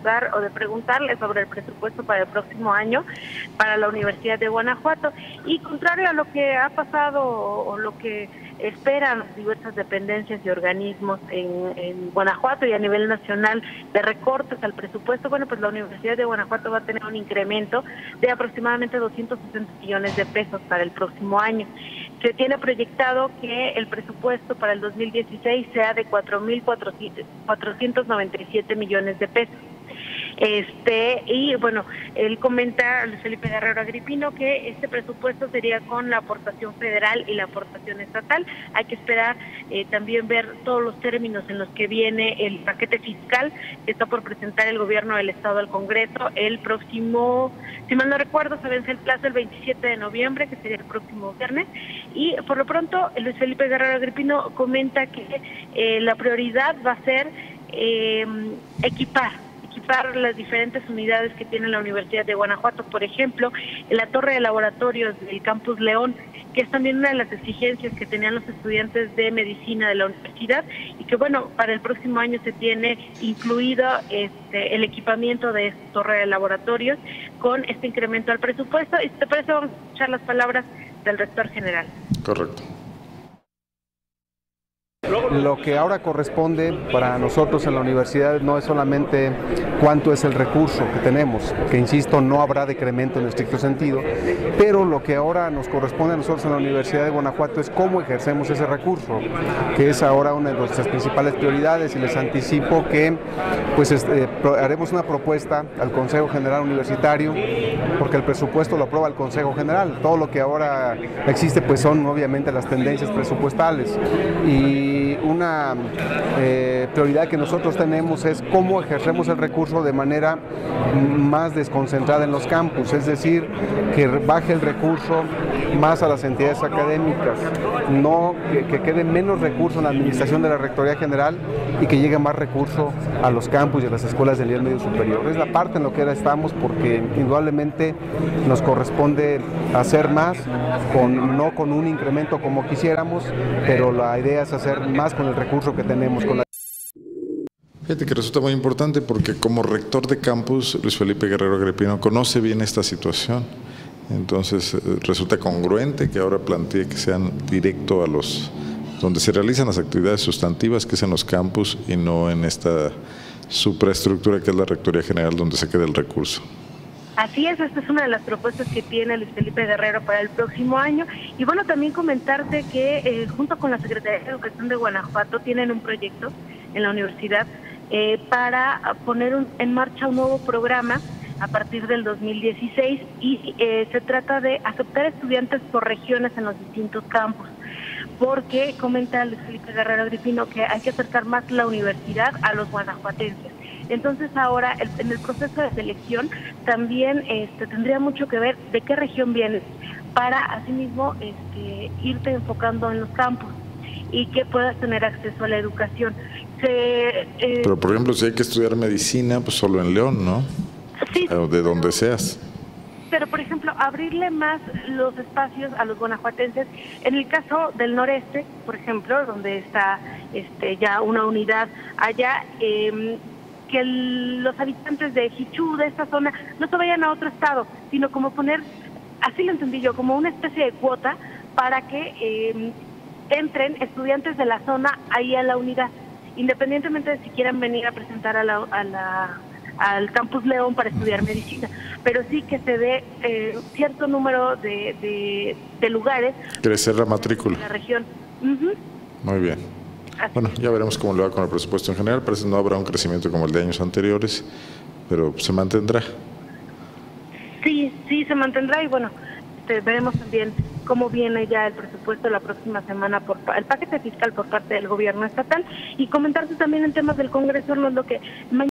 preguntar o de preguntarle sobre el presupuesto para el próximo año para la Universidad de Guanajuato. Y contrario a lo que ha pasado o lo que esperan diversas dependencias y organismos en Guanajuato y a nivel nacional de recortes al presupuesto, bueno, pues la Universidad de Guanajuato va a tener un incremento de aproximadamente 260 millones de pesos para el próximo año. Se tiene proyectado que el presupuesto para el 2016 sea de 4.497 millones de pesos. Y bueno, él comenta, Luis Felipe Guerrero Agripino, que este presupuesto sería con la aportación federal y la aportación estatal. Hay que esperar también ver todos los términos en los que viene el paquete fiscal que está por presentar el gobierno del estado al Congreso el próximo, si mal no recuerdo, se vence el plazo el 27 de noviembre, que sería el próximo viernes. Y por lo pronto, Luis Felipe Guerrero Agripino comenta que la prioridad va a ser equipar las diferentes unidades que tiene la Universidad de Guanajuato. Por ejemplo, la torre de laboratorios del Campus León, que es también una de las exigencias que tenían los estudiantes de medicina de la universidad, y que bueno, para el próximo año se tiene incluido el equipamiento de esta torre de laboratorios con este incremento al presupuesto. Y te parece, vamos a escuchar las palabras del rector general. Correcto. Lo que ahora corresponde para nosotros en la universidad no es solamente cuánto es el recurso que tenemos, que insisto, no habrá decremento en estricto sentido, pero lo que ahora nos corresponde a nosotros en la Universidad de Guanajuato es cómo ejercemos ese recurso, que es ahora una de nuestras principales prioridades, y les anticipo que pues haremos una propuesta al Consejo General Universitario, porque el presupuesto lo aprueba el Consejo General. Todo lo que ahora existe pues son obviamente las tendencias presupuestales, y una prioridad que nosotros tenemos es cómo ejercemos el recurso de manera más desconcentrada en los campus, es decir, que baje el recurso más a las entidades académicas, no que quede menos recurso en la administración de la Rectoría General y que llegue más recurso a los campus y a las escuelas de nivel medio superior. Es la parte en lo que ahora estamos, porque indudablemente nos corresponde hacer más, no con un incremento como quisiéramos, pero la idea es hacer más con el recurso que tenemos. Fíjate que resulta muy importante porque como rector de campus, Luis Felipe Guerrero Agripino conoce bien esta situación. Entonces resulta congruente que ahora plantee que sean directo a los donde se realizan las actividades sustantivas, que es en los campus y no en esta supraestructura que es la Rectoría General donde se queda el recurso. Así es, esta es una de las propuestas que tiene Luis Felipe Guerrero para el próximo año. Y bueno, también comentarte que junto con la Secretaría de Educación de Guanajuato tienen un proyecto en la universidad para poner en marcha un nuevo programa a partir del 2016, y se trata de aceptar estudiantes por regiones en los distintos campus, porque comenta Luis Felipe Guerrero Agripino que hay que acercar más la universidad a los guanajuatenses. Entonces ahora en el proceso de selección también tendría mucho que ver de qué región vienes, para asimismo irte enfocando en los campus y que puedas tener acceso a la educación. Pero por ejemplo, si hay que estudiar medicina, pues solo en León, ¿no? Sí. O de donde seas. Pero, por ejemplo, abrirle más los espacios a los guanajuatenses. En el caso del noreste, por ejemplo, donde está ya una unidad allá, que los habitantes de Jichú, de esta zona, no se vayan a otro estado, sino como poner, así lo entendí yo, como una especie de cuota para que entren estudiantes de la zona ahí a la unidad, independientemente de si quieran venir a presentar al Campus León para estudiar medicina, pero sí que se dé cierto número de lugares. Crecer la matrícula. En la región. Muy bien. Bueno, ya veremos cómo le va con el presupuesto en general. Parece que no habrá un crecimiento como el de años anteriores, pero se mantendrá. Sí, se mantendrá, y bueno, veremos también cómo viene ya el presupuesto la próxima semana, el paquete fiscal por parte del gobierno estatal. Y comentarte también en temas del Congreso, no es lo que